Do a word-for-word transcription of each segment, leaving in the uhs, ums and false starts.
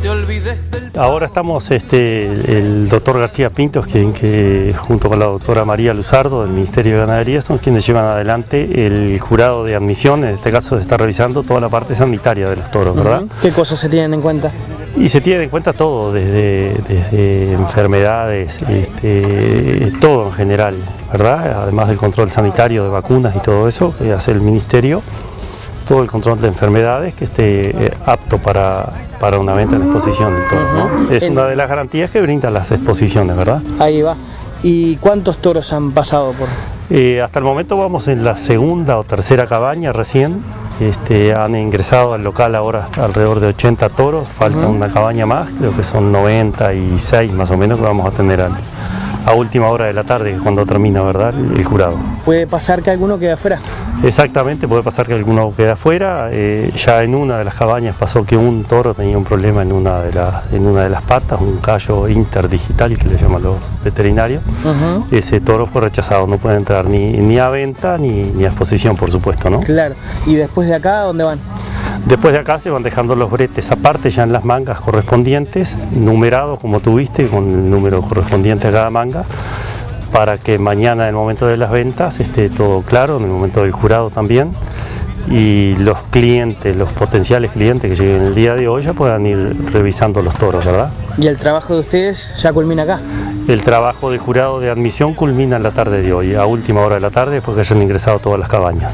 te olvides del... Ahora estamos, este, el doctor García Pintos, quien que junto con la doctora María Luzardo del Ministerio de Ganadería son quienes llevan adelante el jurado de admisión. En este caso se está revisando toda la parte sanitaria de los toros, ¿verdad? Uh-huh. ¿Qué cosas se tienen en cuenta? Y se tiene en cuenta todo, desde, desde enfermedades, este, todo en general, ¿verdad? Además del control sanitario de vacunas y todo eso que hace el Ministerio, todo el control de enfermedades que esté eh, apto para, para una venta en exposición del toro, ¿no? Es una de las garantías que brindan las exposiciones, ¿verdad? Ahí va. ¿Y cuántos toros han pasado por...? Eh, hasta el momento vamos en la segunda o tercera cabaña recién. Este, han ingresado al local ahora alrededor de ochenta toros, falta uh-huh. una cabaña más, creo que son noventa y seis más o menos que vamos a tener al, a última hora de la tarde, cuando termina, ¿verdad?, el jurado. ¿Puede pasar que alguno quede afuera? Exactamente, puede pasar que alguno quede afuera. Eh, ya en una de las cabañas pasó que un toro tenía un problema en una de, la, en una de las patas, un callo interdigital que le llaman los veterinarios. Uh-huh. Ese toro fue rechazado, no puede entrar ni, ni a venta ni, ni a exposición, por supuesto, ¿no? Claro. ¿Y después de acá dónde van? Después de acá se van dejando los bretes aparte ya en las mangas correspondientes, numerados como tuviste, con el número correspondiente a cada manga, para que mañana en el momento de las ventas esté todo claro, en el momento del jurado también, y los clientes, los potenciales clientes que lleguen el día de hoy ya puedan ir revisando los toros, ¿verdad? ¿Y el trabajo de ustedes ya culmina acá? El trabajo del jurado de admisión culmina en la tarde de hoy, a última hora de la tarde, después que hayan ingresado todas las cabañas.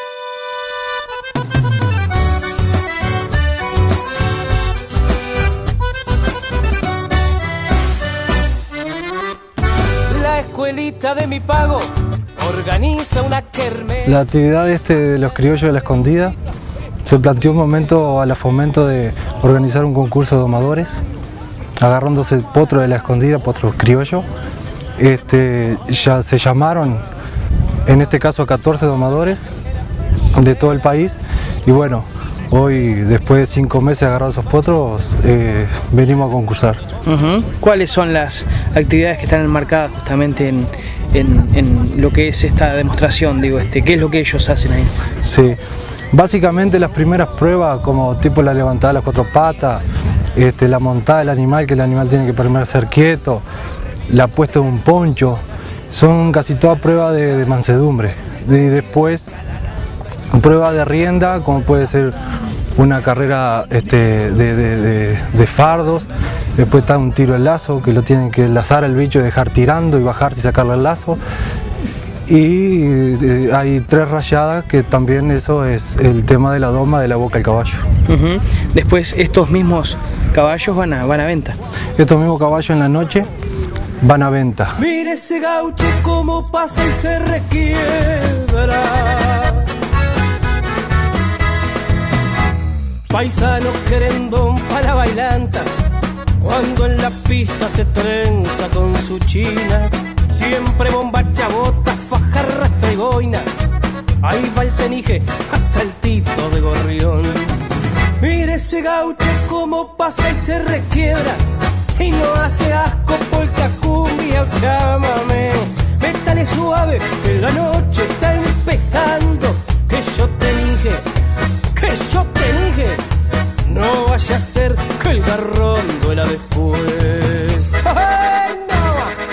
De mi pago organiza una kermés. La actividad este de los criollos de la escondida se planteó un momento a la fomento de organizar un concurso de domadores, agarrándose el potro de la escondida, potro criollo. Este, ya se llamaron en este caso a catorce domadores de todo el país y bueno, hoy después de cinco meses agarrados esos potros eh, venimos a concursar. Uh-huh. ¿Cuáles son las actividades que están enmarcadas justamente en, en, en lo que es esta demostración? Digo, este, ¿qué es lo que ellos hacen ahí? Sí, básicamente las primeras pruebas como tipo la levantada de las cuatro patas, este, la montada del animal, que el animal tiene que permanecer quieto, la puesta de un poncho, son casi todas pruebas de, de mansedumbre. Y después prueba de rienda, como puede ser una carrera este, de, de, de, de fardos. Después está un tiro al lazo, que lo tienen que lazar al bicho y dejar tirando y bajarse y sacarle el lazo. Y eh, hay tres rayadas, que también eso es el tema de la doma de la boca del caballo. Uh-huh. Después estos mismos caballos van a, van a venta. Estos mismos caballos en la noche van a venta. Mire ese gaucho cómo pasa y se requiebra. Paisano querendón para bailanta, cuando en la pista se trenza con su china, siempre bombacha, bota, faja, rastra y boina. Ahí va el tenije a saltito de gorrión. Mire ese gaucho cómo pasa y se requiebra, y no hace asco polka, cumbia o chamamé. Métale suave que la noche está empezando, que yo te dije, que yo te dije, no vaya a ser que el garrón duela después. ¡Ay, no!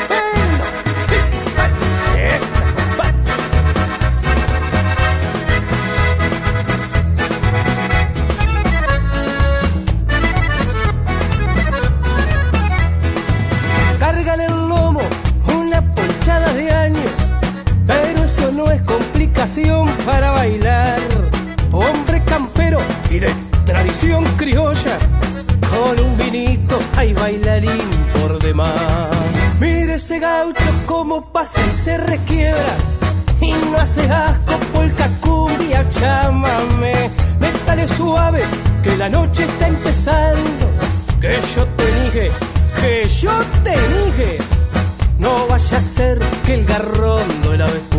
¡Esa, compadre! Cargan el lomo una ponchada de años, pero eso no es complicación para bailar. Hombre campero y de tradición criolla, con un vinito hay bailarín por demás. Mire ese gaucho cómo pasa y se requiebra, y no hace asco polka, cumbia, chamamé. Métale suave que la noche está empezando, que yo te dije, que yo te dije, no vaya a ser que el garrón duela después.